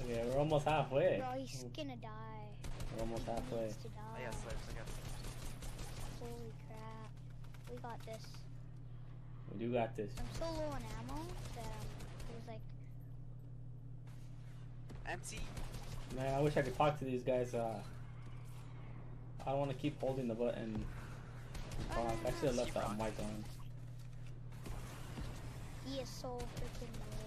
Okay, we're almost halfway. Bro, he's gonna die. We're almost He halfway. needs to die. I got slaves, I got slaves. Holy crap. We got this. We do got this. I'm so low on ammo that it was like... Empty! Man, I wish I could talk to these guys. I don't want to keep holding the button. I should have left that mic on. He is so freaking low.